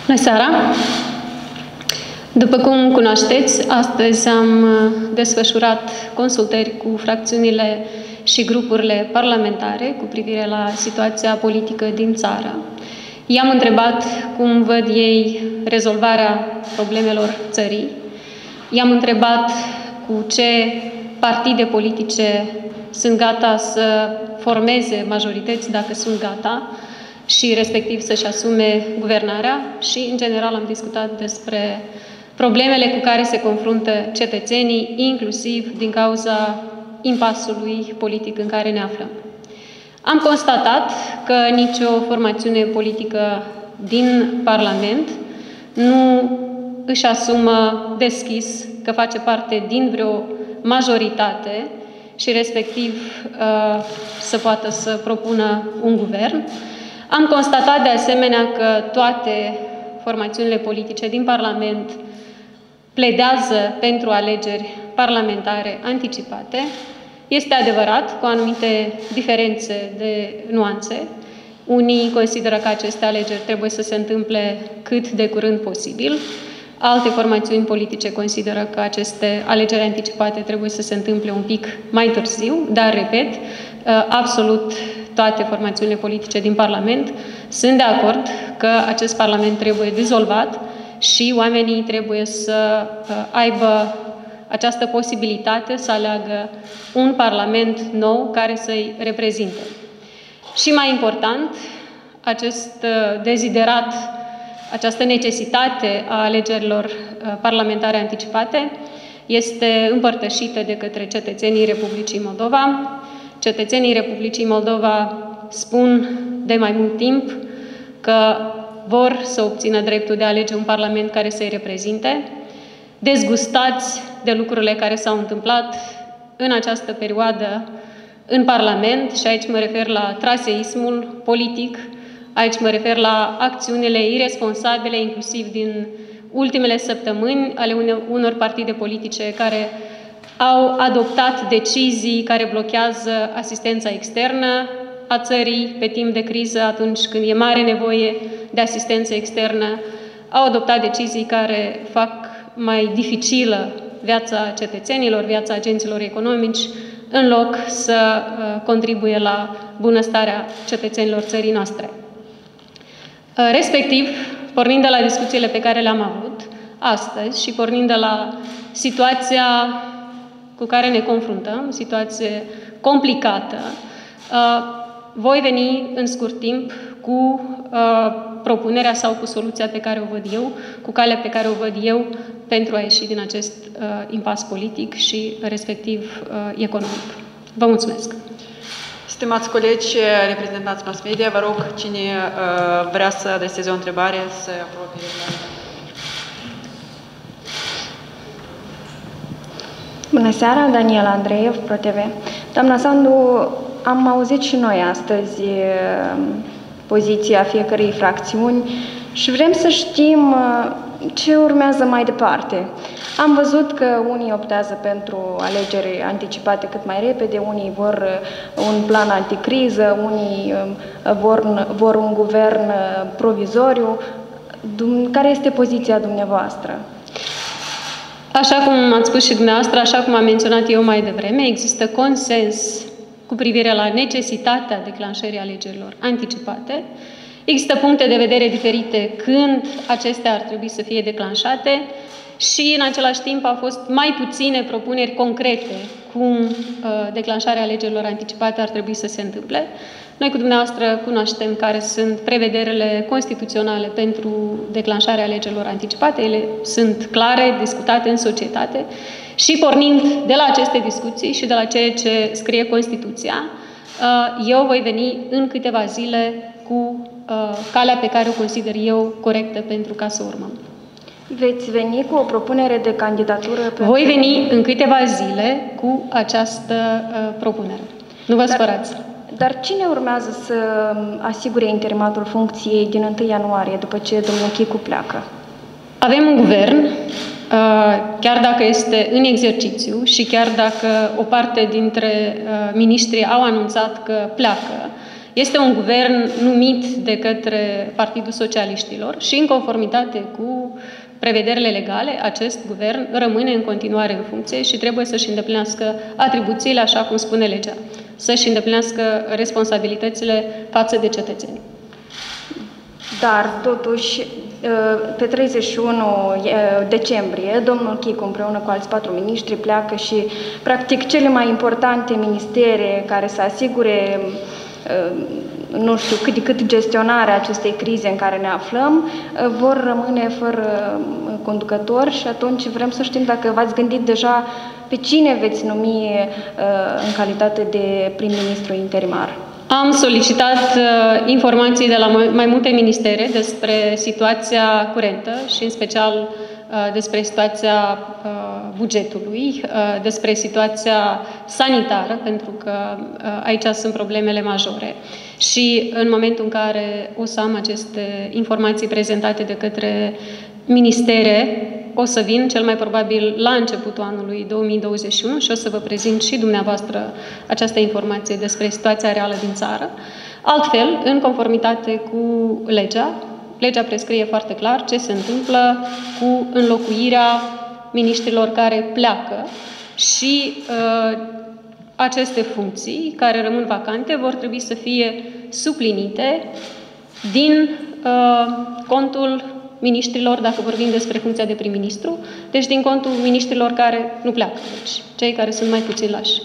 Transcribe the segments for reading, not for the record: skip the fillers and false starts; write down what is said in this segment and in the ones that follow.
Bună seara! După cum cunoașteți, astăzi am desfășurat consultări cu fracțiunile și grupurile parlamentare cu privire la situația politică din țară. I-am întrebat cum văd ei rezolvarea problemelor țării. I-am întrebat cu ce partide politice sunt gata să formeze majorități, dacă sunt gata, și respectiv să-și asume guvernarea și, în general, am discutat despre problemele cu care se confruntă cetățenii, inclusiv din cauza impasului politic în care ne aflăm. Am constatat că nicio formațiune politică din Parlament nu își asumă deschis că face parte din vreo majoritate și respectiv să poată să propună un guvern. Am constatat de asemenea că toate formațiunile politice din Parlament pledează pentru alegeri parlamentare anticipate. Este adevărat, cu anumite diferențe de nuanțe. Unii consideră că aceste alegeri trebuie să se întâmple cât de curând posibil. Alte formațiuni politice consideră că aceste alegeri anticipate trebuie să se întâmple un pic mai târziu, dar, repet, absolut toate formațiunile politice din Parlament sunt de acord că acest Parlament trebuie dizolvat și oamenii trebuie să aibă această posibilitate să aleagă un Parlament nou care să-i reprezinte. Și mai important, acest deziderat, această necesitate a alegerilor parlamentare anticipate este împărtășită de către cetățenii Republicii Moldova. Cetățenii Republicii Moldova spun de mai mult timp că vor să obțină dreptul de a alege un Parlament care să-i reprezinte, dezgustați de lucrurile care s-au întâmplat în această perioadă în Parlament, și aici mă refer la traseismul politic, aici mă refer la acțiunile iresponsabile, inclusiv din ultimele săptămâni, ale unor partide politice care au adoptat decizii care blochează asistența externă a țării pe timp de criză, atunci când e mare nevoie de asistență externă, au adoptat decizii care fac mai dificilă viața cetățenilor, viața agenților economici, în loc să contribuie la bunăstarea cetățenilor țării noastre. Respectiv, pornind de la discuțiile pe care le-am avut astăzi și pornind de la situația cu care ne confruntăm, situație complicată, voi veni în scurt timp cu propunerea sau cu soluția pe care o văd eu, cu calea pe care o văd eu pentru a ieși din acest impas politic și respectiv economic. Vă mulțumesc! Stimați colegi, reprezentanți mass media, vă rog, cine vrea să adreseze o întrebare, să apropie. Bună seara, Daniela Andreev, ProTV. Doamna Sandu, am auzit și noi astăzi poziția fiecărei fracțiuni și vrem să știm ce urmează mai departe. Am văzut că unii optează pentru alegeri anticipate cât mai repede, unii vor un plan anticriză, unii vor un guvern provizoriu. Care este poziția dumneavoastră? Așa cum ați spus și dumneavoastră, așa cum am menționat eu mai devreme, există consens cu privire la necesitatea declanșării alegerilor anticipate. Există puncte de vedere diferite când acestea ar trebui să fie declanșate și, în același timp, au fost mai puține propuneri concrete cum declanșarea alegerilor anticipate ar trebui să se întâmple. Noi cu dumneavoastră cunoaștem care sunt prevederile constituționale pentru declanșarea alegerilor anticipate. Ele sunt clare, discutate în societate și, pornind de la aceste discuții și de la ceea ce scrie Constituția, eu voi veni în câteva zile cu calea pe care o consider eu corectă pentru ca să urmăm. Veți veni cu o propunere de candidatură? Voi veni în câteva zile cu această propunere. Nu vă spărați. Dar cine urmează să asigure interimatul funcției din 1 ianuarie, după ce domnul Chicu pleacă? Avem un guvern, chiar dacă este în exercițiu și chiar dacă o parte dintre miniștri au anunțat că pleacă, Este un guvern numit de către Partidul Socialiștilor și în conformitate cu prevederile legale, acest guvern rămâne în continuare în funcție și trebuie să-și îndeplinească atribuțiile așa cum spune legea, să-și îndeplinească responsabilitățile față de cetățeni. Dar, totuși, pe 31 decembrie, domnul Chicu împreună cu alți 4 miniștri pleacă și, practic, cele mai importante ministere care să asigure, nu știu, cât de cât gestionarea acestei crize în care ne aflăm, vor rămâne fără conducător și atunci vrem să știm dacă v-ați gândit deja pe cine veți numi în calitate de prim-ministru interimar. Am solicitat informații de la mai multe ministere despre situația curentă și în special despre situația bugetului, despre situația sanitară, pentru că aici sunt problemele majore. Și în momentul în care o să am aceste informații prezentate de către ministere, o să vin cel mai probabil la începutul anului 2021 și o să vă prezint și dumneavoastră această informație despre situația reală din țară. Altfel, în conformitate cu legea prescrie foarte clar ce se întâmplă cu înlocuirea miniștrilor care pleacă și aceste funcții care rămân vacante vor trebui să fie suplinite din contul miniștrilor, dacă vorbim despre funcția de prim-ministru, deci din contul miniștrilor care nu pleacă, deci cei care sunt mai puțin lași.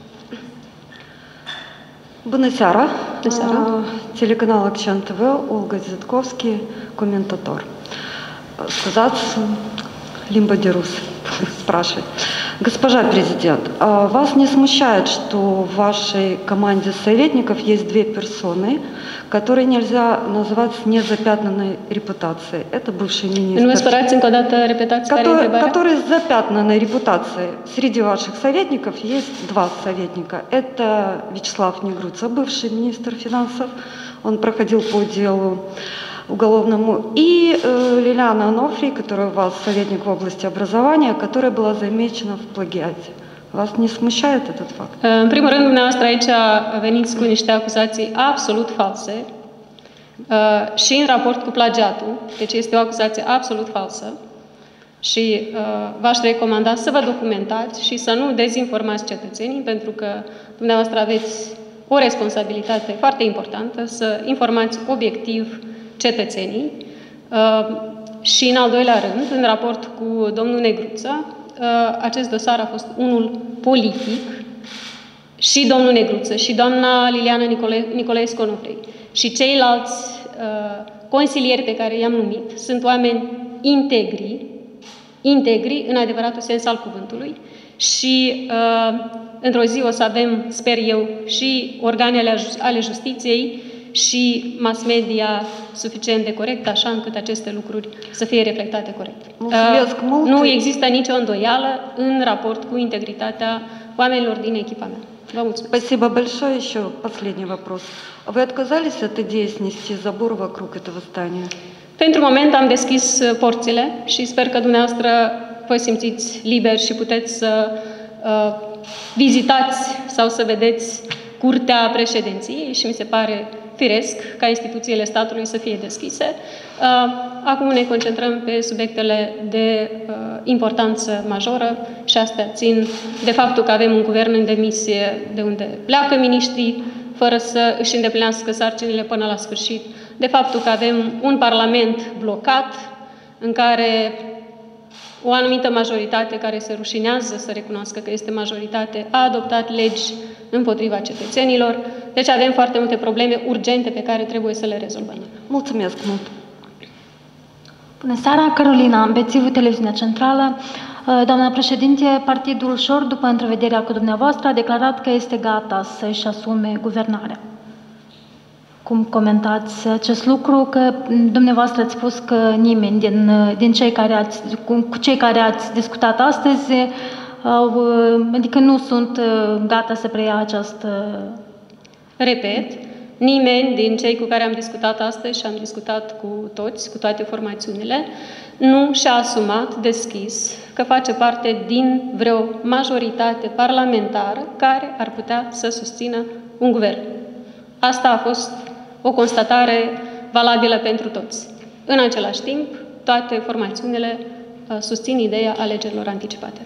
Bună seara! Bună seara! Телеканал Акчан ТВ, Ольга Зитковский, комментатор. Сказать, limba de rus, спрашивать. Госпожа президент, вас не смущает, что в вашей команде советников есть 2 персоны, которые нельзя назвать с незапятнанной репутацией? Это бывший министр. Nu mă spărați încă o dată, repetați care e întrebarea? Которые с запятнанной репутацией. Среди ваших советников есть 2 советника. Это Вячеслав Негруца, бывший министр финансов. Он проходил по делу уголовному. И Лилиана Анофрий, которая у вас советник в области образования, которая была замечена в плагиате. Вас не смущает этот факт? În primul rând, dumneavoastră aici veniți cu niște acuzații absolut false și în raport cu plagiatul, deci este o acuzație absolut falsă și v-aș recomanda să vă documentați și să nu dezinformați cetățenii, pentru că dumneavoastră aveți o responsabilitate foarte importantă să informați obiectiv cetățenii și, în al doilea rând, în raport cu domnul Negruță, acest dosar a fost unul politic și domnul Negruță și doamna Liliana Nicolescu Onofrei și ceilalți consilieri pe care i-am numit sunt oameni integri în adevăratul sens al cuvântului și într-o zi o să avem, sper eu, și organele ale justiției și mass media suficient de corect, așa încât aceste lucruri să fie reflectate corect. Nu există nicio îndoială în raport cu integritatea oamenilor din echipa mea. Vă mulțumesc. Спасибо большое. Еще последний вопрос. Вы отказались от идеи снести забор вокруг этого здания? Pentru moment am deschis porțile și sper că dumneavoastră vă simțiți liberi și puteți să vizitați sau să vedeți curtea președinției și mi se pare firesc ca instituțiile statului să fie deschise. Acum ne concentrăm pe subiectele de importanță majoră și astea țin de faptul că avem un guvern în demisie de unde pleacă miniștrii fără să își îndeplinească sarcinile până la sfârșit, de faptul că avem un parlament blocat în care o anumită majoritate care se rușinează să recunoască că este majoritate a adoptat legi împotriva cetățenilor. Deci avem foarte multe probleme urgente pe care trebuie să le rezolvăm. Mulțumesc mult! Bună seara, Carolina Ambețivu, Televiziunea Centrală. Doamna președinte, Partidul Șor, după întrevederea cu dumneavoastră, a declarat că este gata să-și asume guvernarea. Cum comentați acest lucru? Că dumneavoastră ați spus că nimeni din cei care ați discutat astăzi, adică nu sunt gata să preia această... Repet, nimeni din cei cu care am discutat astăzi și am discutat cu toți, cu toate formațiunile, nu și-a asumat deschis că face parte din vreo majoritate parlamentară care ar putea să susțină un guvern. Asta a fost o constatare valabilă pentru toți. În același timp, toate formațiunile susțin ideea alegerilor anticipate.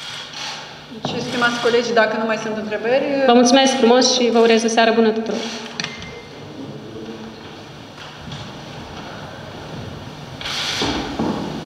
Și, stimați colegi, dacă nu mai sunt întrebări... Vă mulțumesc frumos și vă urez o seară bună tuturor!